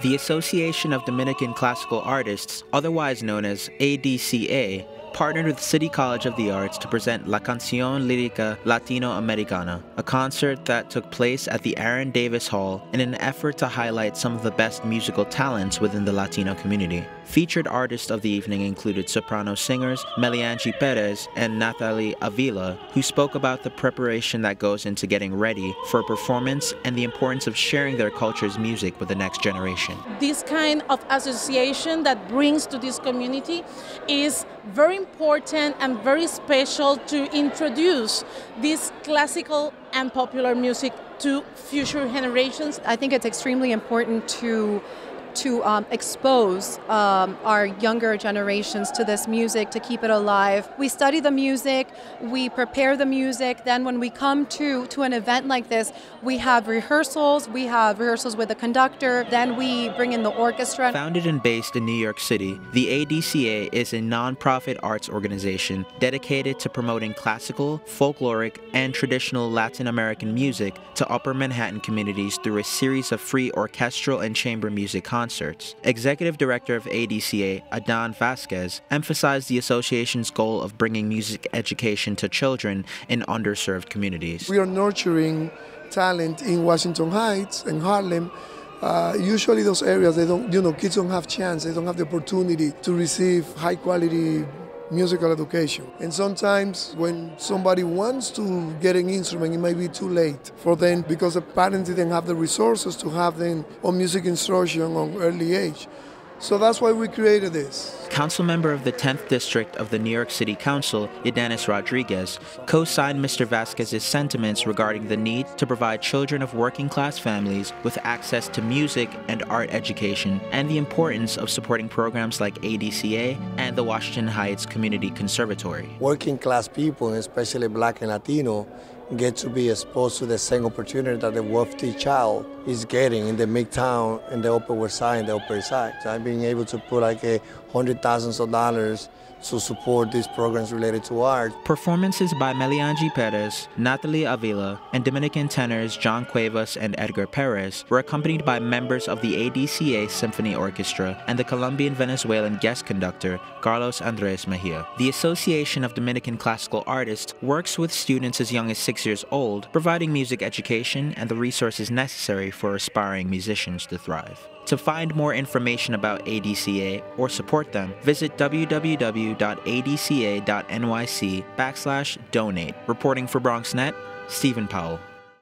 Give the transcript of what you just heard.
The Association of Dominican Classical Artists, otherwise known as ADCA, partnered with City College of the Arts to present La Canción Lírica Latinoamericana, a concert that took place at the Aaron Davis Hall in an effort to highlight some of the best musical talents within the Latino community. Featured artists of the evening included soprano singers Meliangee Perez and Nathalie Avila, who spoke about the preparation that goes into getting ready for a performance and the importance of sharing their culture's music with the next generation. This kind of association that brings to this community is very important and very special to introduce this classical and popular music to future generations. I think it's extremely important to expose our younger generations to this music, to keep it alive. We study the music, we prepare the music, then when we come to an event like this, we have rehearsals with the conductor, then we bring in the orchestra. Founded and based in New York City, the ADCA is a non-profit arts organization dedicated to promoting classical, folkloric, and traditional Latin American music to Upper Manhattan communities through a series of free orchestral and chamber music concerts. Executive Director of ADCA, Adan Vazquez, emphasized the association's goal of bringing music education to children in underserved communities. We are nurturing talent in Washington Heights and Harlem. Usually those areas, kids don't have chance, they don't have the opportunity to receive high quality musical education. And sometimes when somebody wants to get an instrument, it might be too late for them because the parents didn't have the resources to have them on music instruction on early age. So that's why we created this. Council member of the 10th District of the New York City Council, Ydanis Rodriguez, co-signed Mr. Vazquez's sentiments regarding the need to provide children of working-class families with access to music and art education, and the importance of supporting programs like ADCA and the Washington Heights Community Conservatory. Working-class people, especially Black and Latino, get to be exposed to the same opportunity that the wealthy child is getting in the Midtown, in the Upper West Side, and the Upper East Side. So I'm being able to put like $100,000 to support these programs related to art. Performances by Meliangee Perez, Nathalie Avila, and Dominican tenors John Cuevas and Edgar Perez were accompanied by members of the ADCA Symphony Orchestra and the Colombian-Venezuelan guest conductor Carlos Andres Mejia. The Association of Dominican Classical Artists works with students as young as 6 years old, providing music education and the resources necessary for aspiring musicians to thrive. To find more information about ADCA or support them, visit www.adca.nyc/donate. Reporting for BronxNet, Stephen Powell.